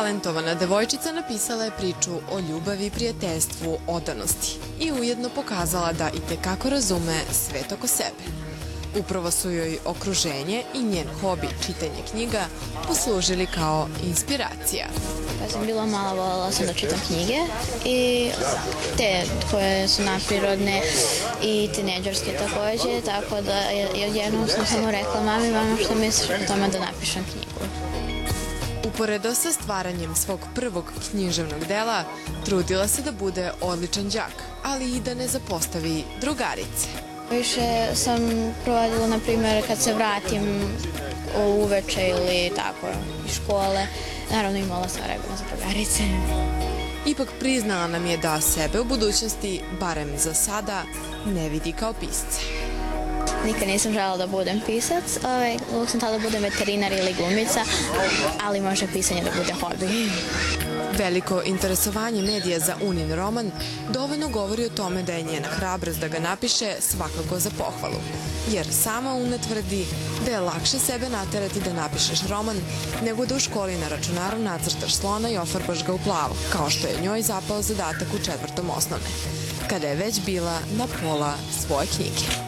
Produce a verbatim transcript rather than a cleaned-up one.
Talentovana devojčica napisala je priču o ljubavi, prijateljstvu, odanosti i ujedno pokazala da itekako razume svet oko sebe. Upravo su joj okruženje i njen hobi, čitanje knjiga, poslužili kao inspiracija. Kad sam bila mala, voljela sam da čitam knjige i te koje su naprirodne i tinejdžerske takođe, tako da jednom sam samo rekla mami, mama, što misliš o tome da napišem knjigu. Uporedo sa stvaranjem svog prvog književnog dela, trudila se da bude odličan đak, ali i da ne zapostavi drugarice. Više sam provodila, na primjer, kad se vratim uveče ili tako iz škole, naravno imala sam vremena za drugarice. Ipak priznala nam je da sebe u budućnosti, barem za sada, ne vidi kao pisca. Nikad nisam želela da budem pisac, uvijek sam tada da budem veterinar ili glumica, ali može pisanje da bude hobi. Veliko interesovanje medija za Unin roman dovoljno govori o tome da je njena hrabrost da ga napiše svakako za pohvalu, jer sama Una tvrdi da je lakše sebe naterati da napišeš roman nego da u školi na računaru nacrtaš slona i ofarbaš ga u plavo, kao što je njoj zapao zadatak u četvrtom osnovne, kada je već bila na pola svoje knjige.